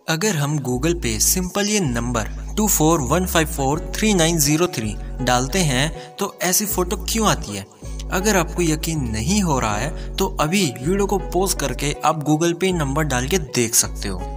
अगर हम गूगल पे सिंपल ये नंबर 24154390 डालते हैं तो ऐसी फोटो क्यों आती है? अगर आपको यकीन नहीं हो रहा है तो अभी वीडियो को पॉज करके आप गूगल पे नंबर डाल के देख सकते हो।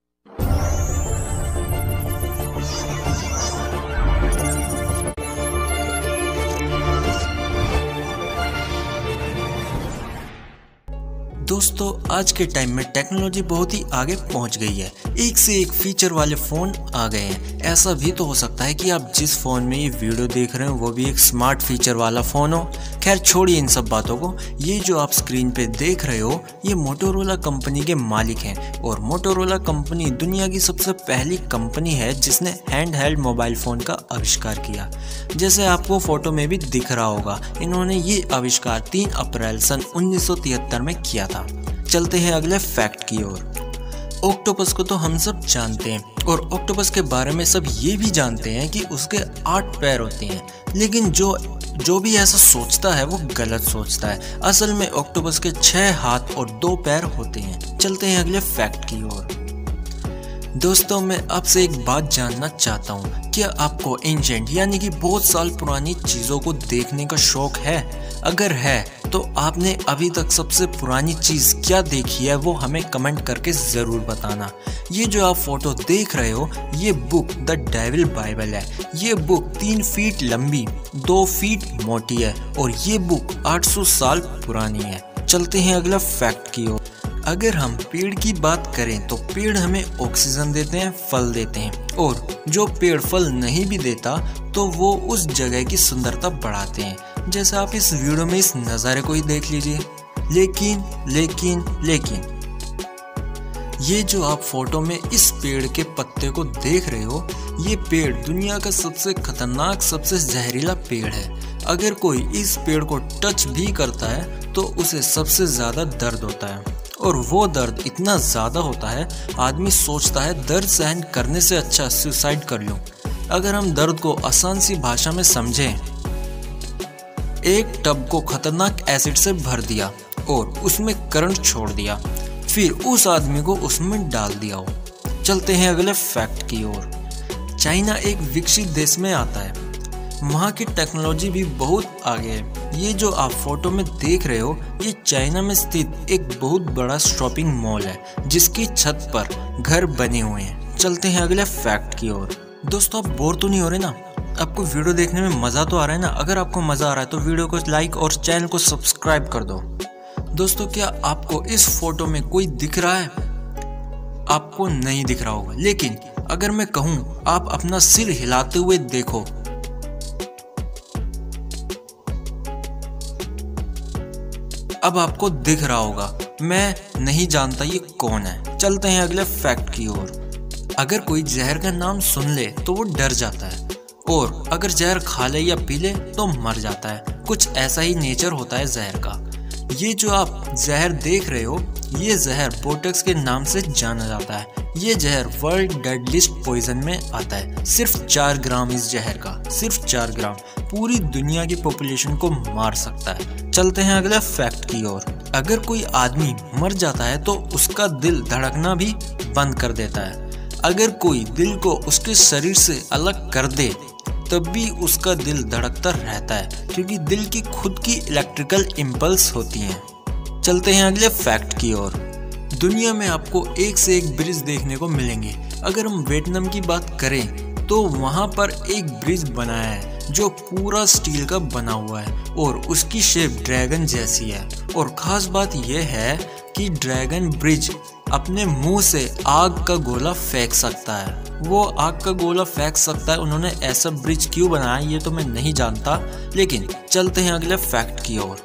दोस्तों, आज के टाइम में टेक्नोलॉजी बहुत ही आगे पहुंच गई है। एक से एक फीचर वाले फ़ोन आ गए हैं। ऐसा भी तो हो सकता है कि आप जिस फ़ोन में ये वीडियो देख रहे हो वो भी एक स्मार्ट फीचर वाला फ़ोन हो। खैर छोड़िए इन सब बातों को। ये जो आप स्क्रीन पे देख रहे हो ये मोटोरोला कंपनी के मालिक हैं और मोटोरोला कंपनी दुनिया की सबसे पहली कंपनी है जिसने हैंड हेल्ड मोबाइल फ़ोन का आविष्कार किया। जैसे आपको फ़ोटो में भी दिख रहा होगा, इन्होंने ये आविष्कार 3 अप्रैल सन 1973 में किया था। चलते हैं अगले फैक्ट की ओर। ऑक्टोपस को तो हम सब जानते हैं और ऑक्टोपस के बारे में सब ये भी जानते हैं कि उसके 8 पैर होते हैं, लेकिन जो भी ऐसा सोचता है वो गलत सोचता है। असल में ऑक्टोपस के 6 हाथ और 2 पैर होते हैं। चलते हैं अगले फैक्ट की ओर। दोस्तों, मैं आपसे एक बात जानना चाहता हूँ, क्या आपको एंशिएंट यानी कि बहुत साल पुरानी चीज़ों को देखने का शौक है? अगर है तो आपने अभी तक सबसे पुरानी चीज़ क्या देखी है वो हमें कमेंट करके ज़रूर बताना। ये जो आप फोटो देख रहे हो ये बुक द डेविल बाइबल है। ये बुक 3 फीट लंबी 2 फीट मोटी है और ये बुक 800 साल पुरानी है। चलते हैं अगला फैक्ट की ओर। अगर हम पेड़ की बात करें तो पेड़ हमें ऑक्सीजन देते हैं, फल देते हैं, और जो पेड़ फल नहीं भी देता तो वो उस जगह की सुंदरता बढ़ाते हैं। जैसे आप इस वीडियो में इस नज़ारे को ही देख लीजिए। लेकिन ये जो आप फोटो में इस पेड़ के पत्ते को देख रहे हो ये पेड़ दुनिया का सबसे खतरनाक सबसे जहरीला पेड़ है। अगर कोई इस पेड़ को टच भी करता है तो उसे सबसे ज़्यादा दर्द होता है और वो दर्द इतना ज़्यादा होता है आदमी सोचता है दर्द सहन करने से अच्छा सुसाइड कर लूं। अगर हम दर्द को आसान सी भाषा में समझें, एक टब को खतरनाक एसिड से भर दिया और उसमें करंट छोड़ दिया, फिर उस आदमी को उसमें डाल दिया हो। चलते हैं अगले फैक्ट की ओर। चाइना एक विकसित देश में आता है। वहाँ की टेक्नोलॉजी भी बहुत आगे है। ये जो आप फोटो में देख रहे हो ये चाइना में स्थित एक बहुत बड़ा शॉपिंग मॉल है जिसकी छत पर घर बने हुए हैं। चलते हैं अगले फैक्ट की ओर। दोस्तों, आप बोर तो नहीं हो रहे ना? आपको वीडियो देखने में मज़ा तो आ रहा है ना? अगर आपको मज़ा आ रहा है तो वीडियो को लाइक और चैनल को सब्सक्राइब कर दो। दोस्तों, क्या आपको इस फोटो में कोई दिख रहा है? आपको नहीं दिख रहा होगा, लेकिन अगर मैं कहूँ आप अपना सिर हिलाते हुए देखो, अब आपको दिख रहा होगा। मैं नहीं जानता ये कौन है। चलते हैं अगले फैक्ट की ओर। अगर कोई जहर का नाम सुन ले तो वो डर जाता है और अगर जहर खा ले या पी ले तो मर जाता है। कुछ ऐसा ही नेचर होता है जहर का। ये जो आप जहर देख रहे हो ये जहर बोटक्स के नाम से जाना जाता है। ये जहर वर्ल्ड डेडलिस्ट पॉइजन में आता है। सिर्फ 4 ग्राम इस जहर का, सिर्फ 4 ग्राम पूरी दुनिया की पॉपुलेशन को मार सकता है। चलते हैं अगले फैक्ट की ओर। अगर कोई आदमी मर जाता है तो उसका दिल धड़कना भी बंद कर देता है। अगर कोई दिल को उसके शरीर से अलग कर दे तब भी उसका दिल धड़कता रहता है क्योंकि दिल की खुद की इलेक्ट्रिकल इम्पल्स होती हैं। चलते हैं अगले फैक्ट की ओर। दुनिया में आपको एक से एक ब्रिज देखने को मिलेंगे। अगर हम वियतनाम की बात करें तो वहाँ पर एक ब्रिज बनाया है जो पूरा स्टील का बना हुआ है और उसकी शेप ड्रैगन जैसी है। और ख़ास बात यह है कि ड्रैगन ब्रिज अपने मुंह से आग का गोला फेंक सकता है। वो आग का गोला फेंक सकता है। उन्होंने ऐसा ब्रिज क्यों बनाया ये तो मैं नहीं जानता, लेकिन चलते हैं अगले फैक्ट की ओर।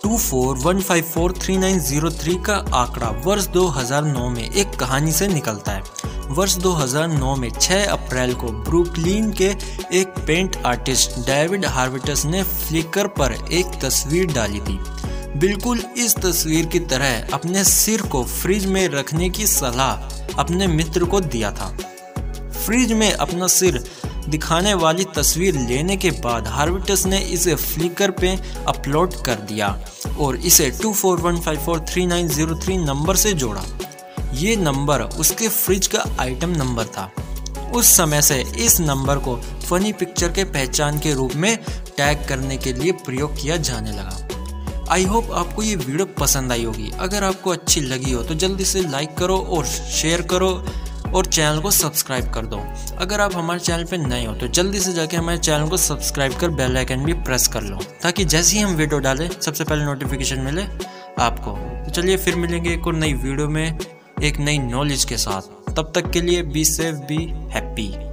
24154390 का आंकड़ा वर्ष 2009 में एक कहानी से निकलता है। वर्ष 2009 में 6 अप्रैल को ब्रुकलिन के एक पेंट आर्टिस्ट डेविड हार्वेटस ने फ्लिकर पर एक तस्वीर डाली थी। बिल्कुल इस तस्वीर की तरह अपने सिर को फ्रिज में रखने की सलाह अपने मित्र को दिया था। फ्रिज में अपना सिर दिखाने वाली तस्वीर लेने के बाद हार्वेटस ने इसे फ्लिकर पे अपलोड कर दिया और इसे 24154390 नंबर से जोड़ा। ये नंबर उसके फ्रिज का आइटम नंबर था। उस समय से इस नंबर को फनी पिक्चर के पहचान के रूप में टैग करने के लिए प्रयोग किया जाने लगा। आई होप आपको ये वीडियो पसंद आई होगी। अगर आपको अच्छी लगी हो तो जल्दी से लाइक करो और शेयर करो और चैनल को सब्सक्राइब कर दो। अगर आप हमारे चैनल पे नए हो तो जल्दी से जाके हमारे चैनल को सब्सक्राइब कर बेल आइकन भी प्रेस कर लो, ताकि जैसे ही हम वीडियो डालें सबसे पहले नोटिफिकेशन मिले आपको। तो चलिए फिर मिलेंगे एक और नई वीडियो में एक नई नॉलेज के साथ। तब तक के लिए बी सेफ, बी हैप्पी।